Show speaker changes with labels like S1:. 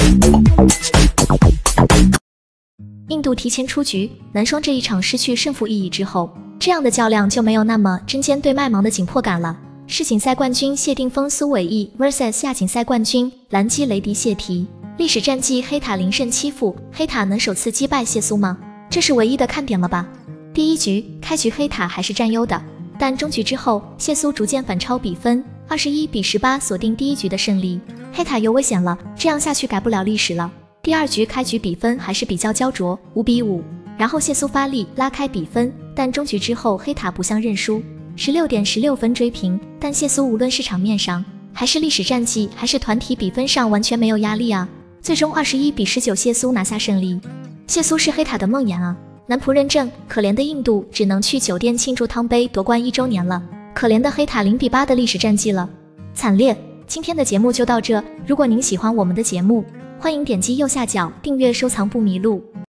S1: 印度提前出局，男双这一场失去胜负意义之后，这样的较量就没有那么针尖对麦芒的紧迫感了。世锦赛冠军谢定峰苏伟毅 vs 亚锦赛冠军兰基雷迪谢提，历史战绩黑塔0胜7负，黑塔能首次击败谢苏吗？这是唯一的看点了吧？第一局开局黑塔还是占优的，但中局之后谢苏逐渐反超比分，21-18锁定第一局的胜利。黑塔有危险了，这样下去改不了历史了。第二局开局比分还是比较焦灼，5-5，然后谢苏发力拉开比分，但中局之后黑塔不想认输，16.16分追平，但谢苏无论是场面上还是历史战绩还是团体比分上完全没有压力啊，最终21-19谢苏拿下胜利。谢苏是黑塔的梦魇啊，男仆认证，可怜的印度只能去酒店庆祝汤杯夺冠1周年了，可怜的黑塔0-8的历史战绩了，惨烈。今天的节目就到这，如果您喜欢我们的节目，欢迎点击右下角订阅收藏不迷路。